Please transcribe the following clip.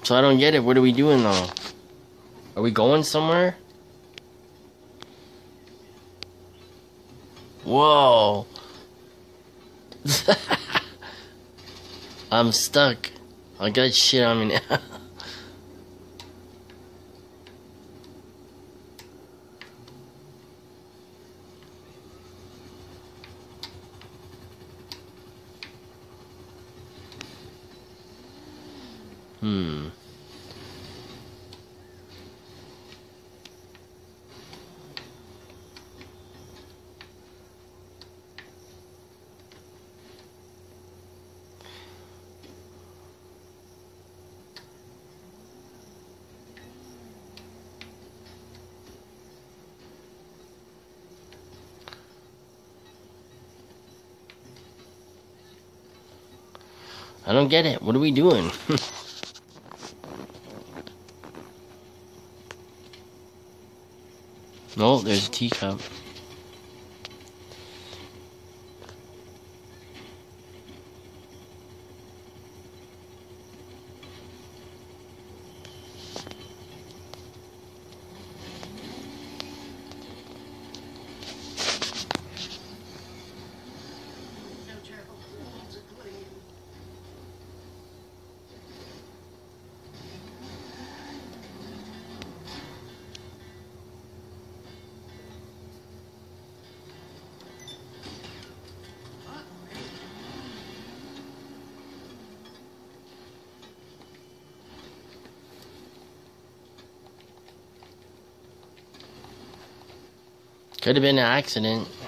So I don't get it. What are we doing though? Are we going somewhere? Whoa. I'm stuck. I got shit on me now. I don't get it. What are we doing? No, there's a teacup. Could have been an accident.